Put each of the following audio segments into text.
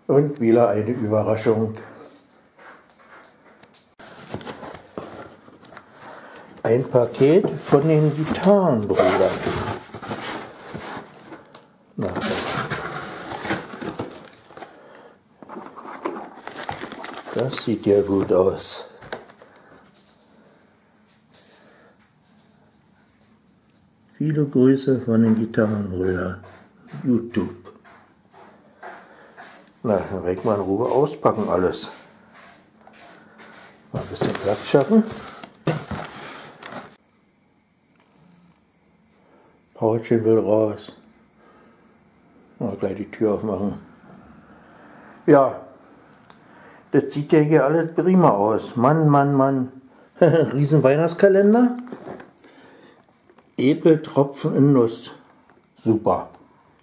Und wieder eine Überraschung. Ein Paket von den Gitarrenbrüdern. Das sieht ja gut aus. Viele Grüße von den Gitarrenbrüdern. YouTube. Na, dann werde ich mal in Ruhe auspacken alles. Mal ein bisschen Platz schaffen. Paulchen will raus. Mal gleich die Tür aufmachen. Ja, das sieht ja hier alles prima aus. Mann, Mann, Mann. Riesen Weihnachtskalender. Edle Tropfen in Nuss. Super.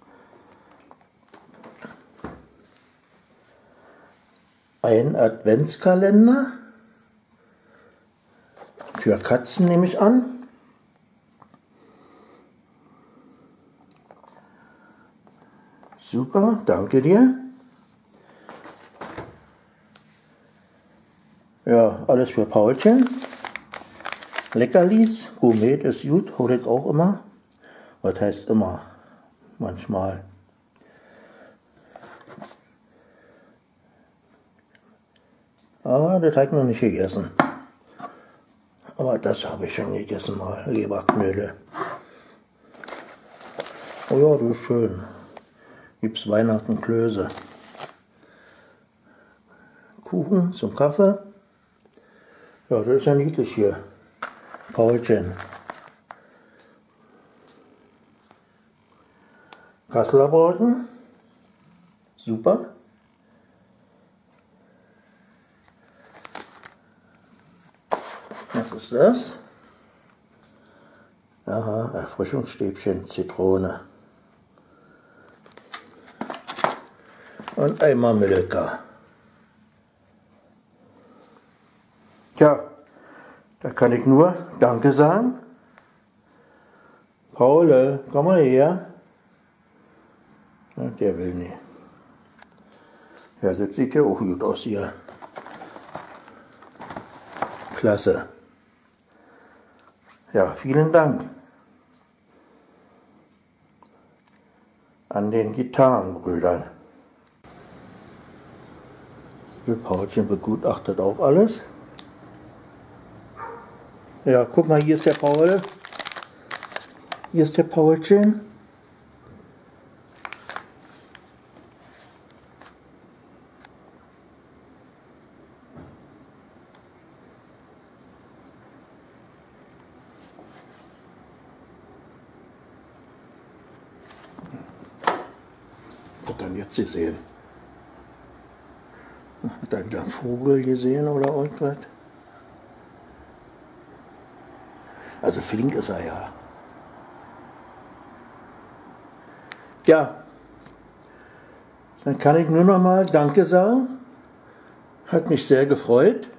Ein Adventskalender. Für Katzen nehme ich an. Super, danke dir. Ja, alles für Paulchen. Leckerlis, Gourmet ist gut, hole ich auch immer. Was heißt immer? Manchmal. Aber das habe ich noch nicht gegessen. Aber das habe ich schon gegessen mal, Leberknödel. Oh ja, das ist schön. Gibt's Weihnachten Klöße. Kuchen zum Kaffee. Ja, das ist ja niedlich hier. Paulchen. Kasseler Braten. Super. Was ist das? Aha, Erfrischungsstäbchen, Zitrone. Und einmal Milka. Tja, da kann ich nur Danke sagen. Paul, komm mal her. Ja, der will nicht. Ja, das sieht ja auch gut aus hier. Klasse. Ja, vielen Dank an den Gitarrenbrüdern. Paulchen begutachtet auch alles. Ja, guck mal, hier ist der Paul. Hier ist der Paulchen. Was hat er jetzt gesehen? Hat er wieder einen Vogel gesehen oder irgendwas? Also flink ist er ja. Ja, dann kann ich nur noch mal Danke sagen. Hat mich sehr gefreut.